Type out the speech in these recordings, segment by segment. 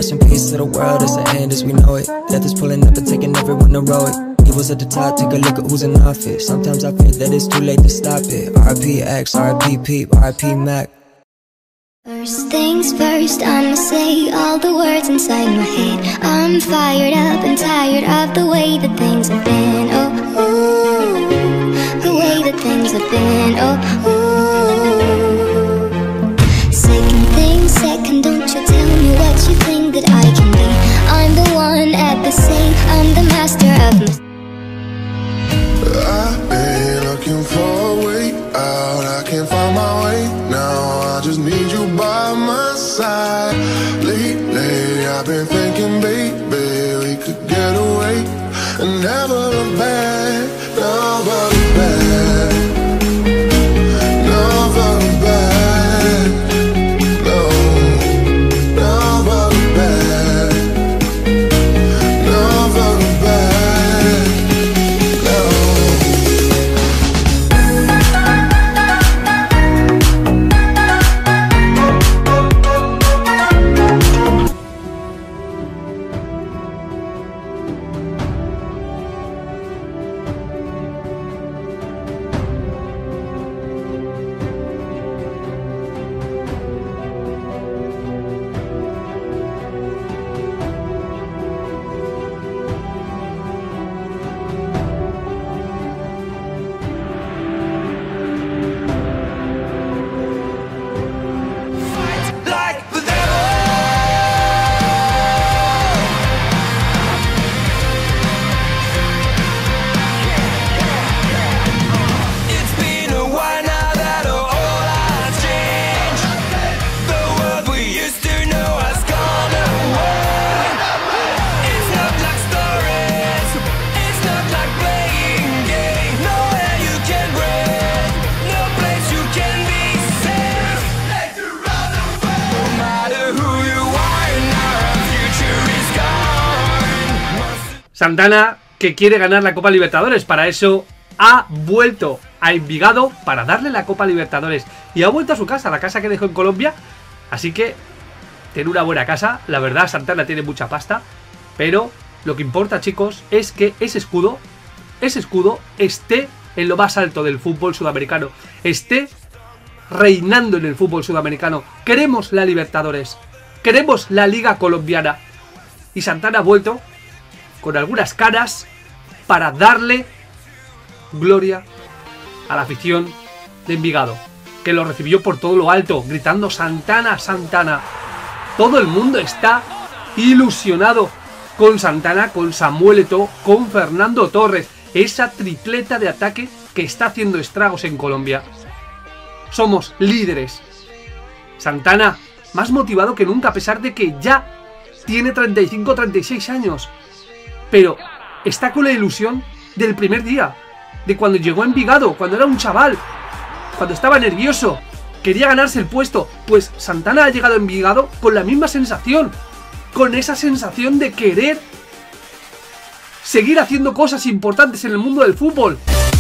rest in peace to the world, it's the end as we know it. Death is pulling up and taking everyone heroic. Evil's at the top, take a look at who's in office. Sometimes I fear that it's too late to stop it. R.I.P. X, R.I.P. Peep, R.I.P. Mac. First things first, I'ma say all the words inside my head. I'm fired up and tired of the way that things have been. Oh, ooh, the way that things have been. Oh, ooh. Second thing second, don't you tell me what you think that I can be. I'm the one at the same, I'm the master of my. I've been looking for a way out, I can't find my way now. I just need you by my side. Lately I've been thinking, baby, we could get away and never look back, never look back, never look back, no, never look back, never look back, no. Santana, que quiere ganar la Copa Libertadores, para eso ha vuelto a Envigado para darle la Copa Libertadores y ha vuelto a su casa, la casa que dejó en Colombia. Así que tiene una buena casa, la verdad. Santana tiene mucha pasta, pero lo que importa, chicos, es que ese escudo esté en lo más alto del fútbol sudamericano, esté reinando en el fútbol sudamericano. Queremos la Libertadores, queremos la Liga Colombiana, y Santana ha vuelto con algunas caras para darle gloria a la afición de Envigado, que lo recibió por todo lo alto, gritando Santana, Santana. Todo el mundo está ilusionado con Santana, con Samuel Eto'o, con Fernando Torres, esa tripleta de ataque que está haciendo estragos en Colombia. Somos líderes. Santana, más motivado que nunca, a pesar de que ya tiene 35, 36 años. Pero está con la ilusión del primer día, de cuando llegó a Envigado, cuando era un chaval, cuando estaba nervioso, quería ganarse el puesto. Pues Santana ha llegado a Envigado con la misma sensación, con esa sensación de querer seguir haciendo cosas importantes en el mundo del fútbol.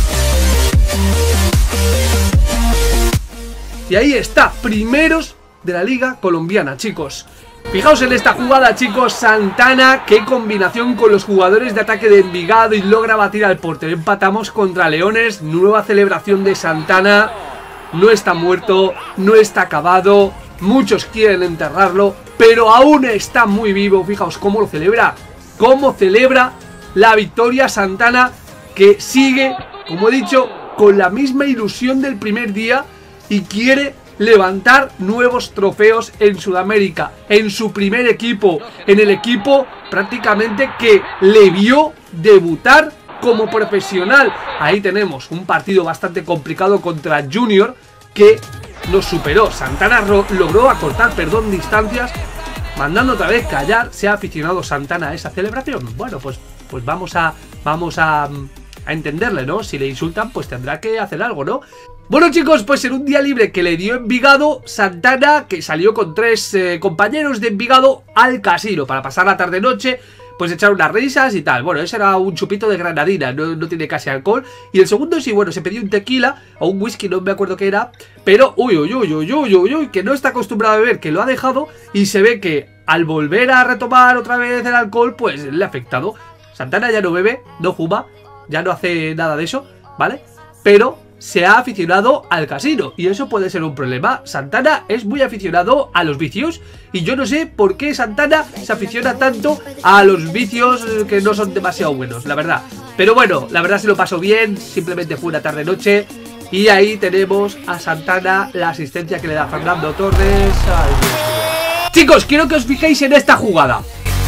Y ahí está, primeros de la Liga Colombiana, chicos. Fijaos en esta jugada, chicos. Santana, qué combinación con los jugadores de ataque de Envigado, y logra batir al portero. Empatamos contra Leones. Nueva celebración de Santana. No está muerto, no está acabado. Muchos quieren enterrarlo, pero aún está muy vivo. Fijaos cómo lo celebra. Cómo celebra la victoria Santana, que sigue, como he dicho, con la misma ilusión del primer día y quiere levantar nuevos trofeos en Sudamérica, en su primer equipo, en el equipo prácticamente que le vio debutar como profesional. Ahí tenemos un partido bastante complicado contra Junior, que nos superó. Santana logró acortar, distancias, mandando otra vez callar. ¿Se ha aficionado Santana a esa celebración? Bueno, pues vamos a entenderle, ¿no? Si le insultan, pues tendrá que hacer algo, ¿no? Bueno, chicos, pues en un día libre que le dio Envigado, Santana, que salió con 3 compañeros de Envigado al casino para pasar la tarde-noche, pues echar unas risas y tal. Bueno, ese era un chupito de granadina, no tiene casi alcohol. Y el segundo sí, bueno, se pidió un tequila o un whisky, no me acuerdo qué era. Pero, uy, que no está acostumbrado a beber, que lo ha dejado. Y se ve que al volver a retomar otra vez el alcohol, pues le ha afectado. Santana ya no bebe, no fuma, ya no hace nada de eso, ¿vale? Pero se ha aficionado al casino y eso puede ser un problema. Santana es muy aficionado a los vicios y yo no sé por qué Santana se aficiona tanto a los vicios que no son demasiado buenos, la verdad. Pero bueno, la verdad se lo pasó bien, simplemente fue una tarde-noche y ahí tenemos a Santana, la asistencia que le da Fernando Torres. Ay, Dios mío. Chicos, quiero que os fijéis en esta jugada.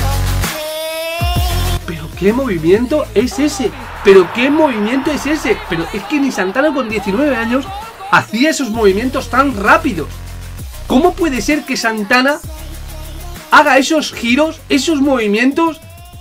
¿Pero qué movimiento es ese? ¿Pero qué movimiento es ese? Pero es que ni Santana con 19 años hacía esos movimientos tan rápidos. ¿Cómo puede ser que Santana haga esos giros, esos movimientos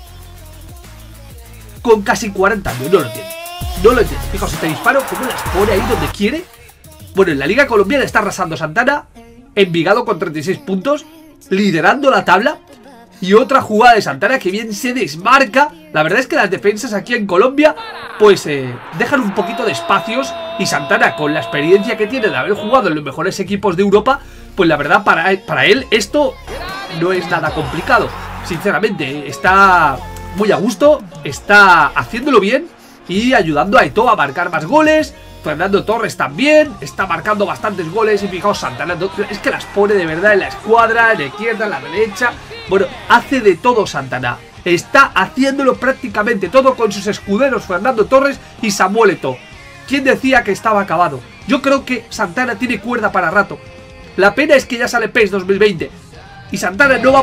con casi 40 años? No lo entiendo. No lo entiendo. Fijaos, este disparo, cómo las pone ahí donde quiere. Bueno, en la Liga Colombiana está arrasando Santana. Envigado con 36 puntos, liderando la tabla. Y otra jugada de Santana que bien se desmarca. La verdad es que las defensas aquí en Colombia pues dejan un poquito de espacios. Y Santana, con la experiencia que tiene de haber jugado en los mejores equipos de Europa, pues la verdad para él esto no es nada complicado. Sinceramente, está muy a gusto, está haciéndolo bien y ayudando a Eto'o a marcar más goles. Fernando Torres también está marcando bastantes goles. Y fijaos, Santana es que las pone de verdad en la escuadra, en la izquierda, en la derecha. Bueno, hace de todo Santana. Está haciéndolo prácticamente todo con sus escuderos Fernando Torres y Samuel Eto'o. ¿Quién decía que estaba acabado? Yo creo que Santana tiene cuerda para rato. La pena es que ya sale PES 2020 y Santana no va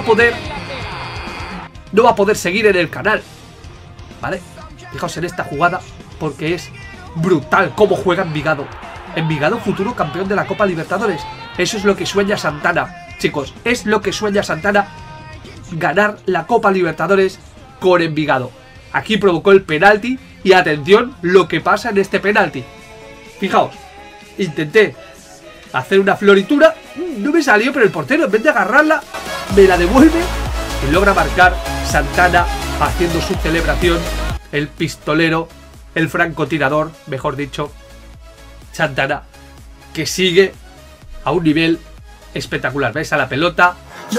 a poder seguir en el canal, ¿vale? Fijaos en esta jugada porque es brutal cómo juega Envigado. Envigado, futuro campeón de la Copa Libertadores. Eso es lo que sueña Santana, chicos. Es lo que sueña Santana, ganar la Copa Libertadores con Envigado. Aquí provocó el penalti y atención lo que pasa en este penalti. Fijaos, intenté hacer una floritura, no me salió, pero el portero en vez de agarrarla me la devuelve y logra marcar. Santana haciendo su celebración, el pistolero, el francotirador, mejor dicho, Santana, que sigue a un nivel espectacular. ¿Ves a la pelota?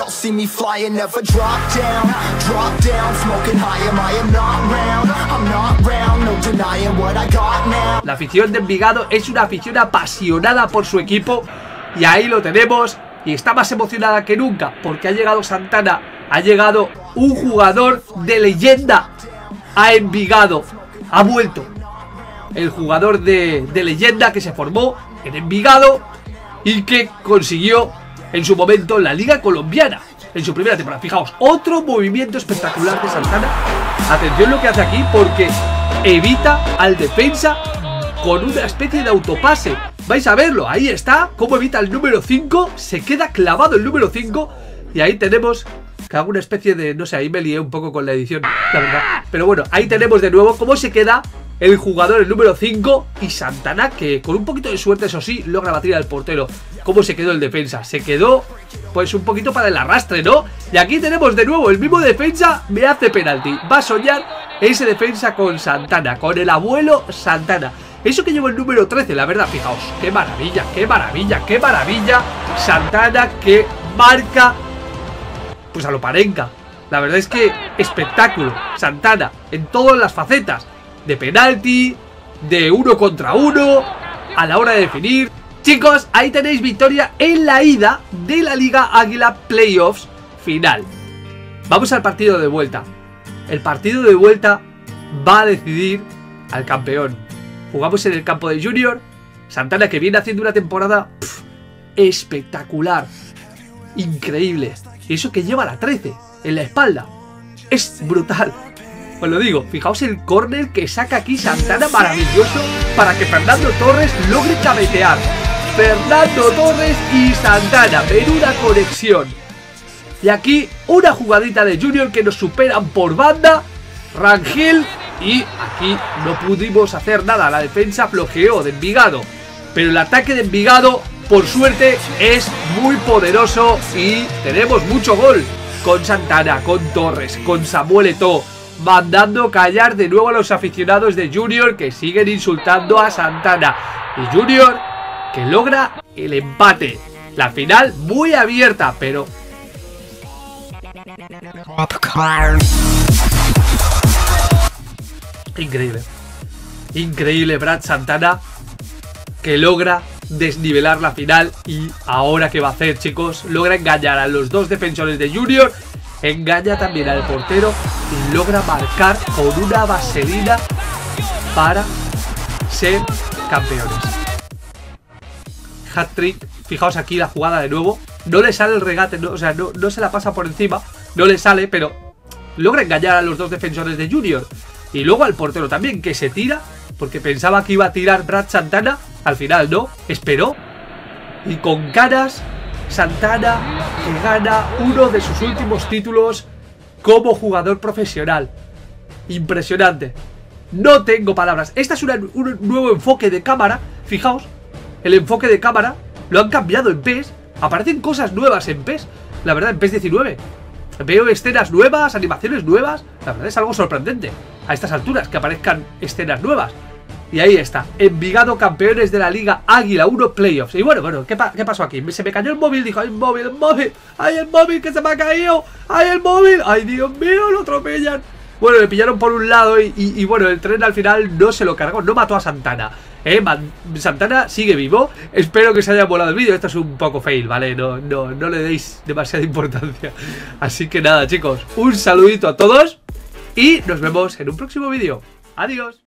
La afición de Envigado es una afición apasionada por su equipo y ahí lo tenemos y está más emocionada que nunca porque ha llegado Santana, ha llegado un jugador de leyenda a Envigado. Ha vuelto el jugador de leyenda que se formó en Envigado y que consiguió en su momento la Liga Colombiana en su primera temporada. Fijaos, otro movimiento espectacular de Santana. Atención lo que hace aquí porque evita al defensa con una especie de autopase. Vais a verlo, ahí está, cómo evita el número 5. Se queda clavado el número 5 y ahí tenemos que hago una especie de, no sé, ahí me lié un poco con la edición, la verdad. Pero bueno, ahí tenemos de nuevo cómo se queda el jugador, el número 5, y Santana, que con un poquito de suerte, eso sí, logra batir al portero. ¿Cómo se quedó el defensa? Se quedó, pues, un poquito para el arrastre, ¿no? Y aquí tenemos de nuevo el mismo defensa, me hace penalti. Va a soñar ese defensa con Santana, con el abuelo Santana. Eso que lleva el número 13, la verdad, fijaos. ¡Qué maravilla, qué maravilla, qué maravilla! Santana que marca, pues a lo Panenka. La verdad es que espectáculo. Santana en todas las facetas. De penalti, de 1 contra 1, a la hora de definir. Chicos, ahí tenéis victoria en la ida de la Liga Águila Playoffs final. Vamos al partido de vuelta. El partido de vuelta va a decidir al campeón. Jugamos en el campo de Junior. Santana, que viene haciendo una temporada espectacular, increíble. Y eso que lleva la 13 en la espalda. Es brutal. Os lo digo, fijaos el córner que saca aquí Santana, maravilloso, para que Fernando Torres logre cabecear. Fernando Torres y Santana en una conexión. Y aquí una jugadita de Junior que nos superan por banda. Rangel. Y aquí no pudimos hacer nada. La defensa flojeó de Envigado. Pero el ataque de Envigado, por suerte, es muy poderoso. Y tenemos mucho gol. con Santana, con Torres, con Samuel Eto'o, mandando callar de nuevo a los aficionados de Junior que siguen insultando a Santana. Y Junior que logra el empate. La final muy abierta, pero... Increíble. Increíble Brad Santana, que logra desnivelar la final. Y ahora ¿qué va a hacer, chicos? Logra engañar a los dos defensores de Junior, engaña también al portero y logra marcar con una vaselina para ser campeones. Hat-trick. Fijaos aquí la jugada de nuevo. No le sale el regate, no, o sea, no se la pasa por encima. No le sale, pero logra engañar a los dos defensores de Junior. Y luego al portero también, que se tira, porque pensaba que iba a tirar Brad Santana. Al final no, esperó. Y con ganas, Santana que gana uno de sus últimos títulos como jugador profesional. Impresionante. No tengo palabras. Este es un nuevo enfoque de cámara. Fijaos, el enfoque de cámara lo han cambiado en PES. Aparecen cosas nuevas en PES. La verdad, en PES 19 veo escenas nuevas, animaciones nuevas. La verdad es algo sorprendente a estas alturas que aparezcan escenas nuevas. Y ahí está, Envigado campeones de la Liga Águila 1 Playoffs. Y bueno, ¿qué pasó aquí? Se me cayó el móvil, dijo, ¡ay, el móvil! ¡Ay, el móvil que se me ha caído! ¡Ay, el móvil! ¡Ay, Dios mío, lo atropellan! Bueno, le pillaron por un lado y bueno, el tren al final no se lo cargó, no mató a Santana. Santana sigue vivo. Espero que os haya molado el vídeo. Esto es un poco fail, ¿vale? No le deis demasiada importancia. Así que nada, chicos, un saludito a todos y nos vemos en un próximo vídeo. Adiós.